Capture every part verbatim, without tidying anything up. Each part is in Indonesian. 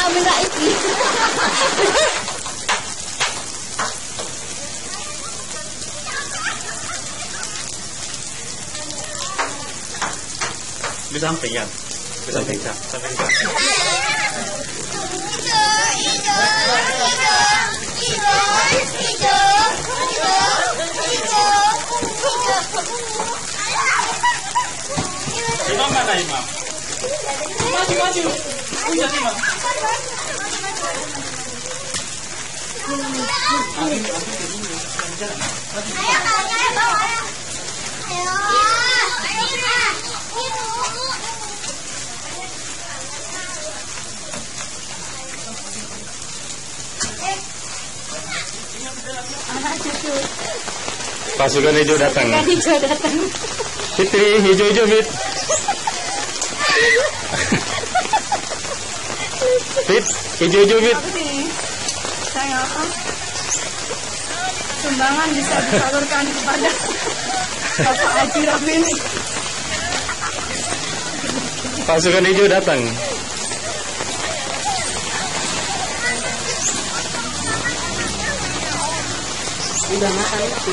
minta iki. Di samping ya. Di samping ya. Samping ya. Imam mana Imam? Maju maju. Lihat Imam. Pasukan hijau datang. Pasukan hijau datang. Fitri, hijau-hijau Fit. Fit, hijau-hijau Fit. Saya apa? Sumbangan bisa disalurkan kepada Bapak Haji Robin. Pasukan hijau datang. Udah makan itu.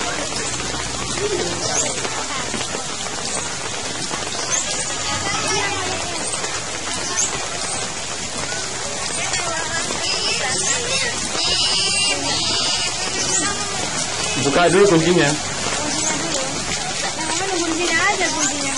Buka dulu kuncinya. Kuncinya aja kuncinya.